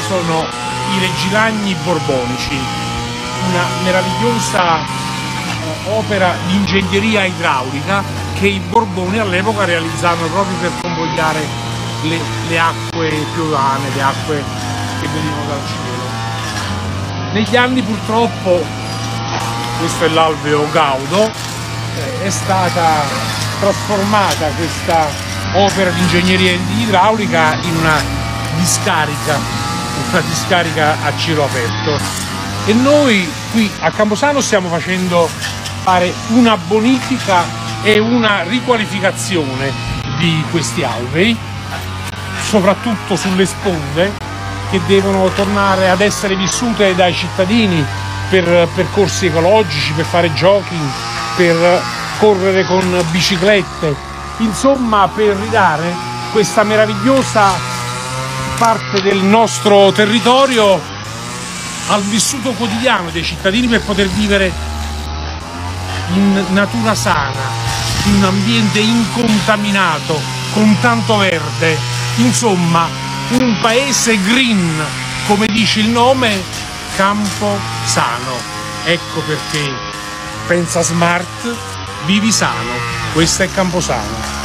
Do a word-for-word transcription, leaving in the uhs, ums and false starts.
sono i Reggiani borbonici, una meravigliosa eh, opera di ingegneria idraulica che i Borboni all'epoca realizzarono proprio per convogliare le, le acque piovane, le acque che venivano dal cielo. Negli anni purtroppo, questo è l'alveo Gaudo, eh, è stata trasformata questa opera di ingegneria idraulica in una discarica, una discarica a cielo aperto, e noi qui a Camposano stiamo facendo fare una bonifica e una riqualificazione di questi alvei, soprattutto sulle sponde, che devono tornare ad essere vissute dai cittadini per percorsi ecologici, per fare jogging, per correre con biciclette, insomma per ridare questa meravigliosa parte del nostro territorio al vissuto quotidiano dei cittadini, per poter vivere in natura sana, in un ambiente incontaminato, con tanto verde, insomma un paese green, come dice il nome, Camposano. Ecco perché pensa smart, vivi sano. Questo è Camposano.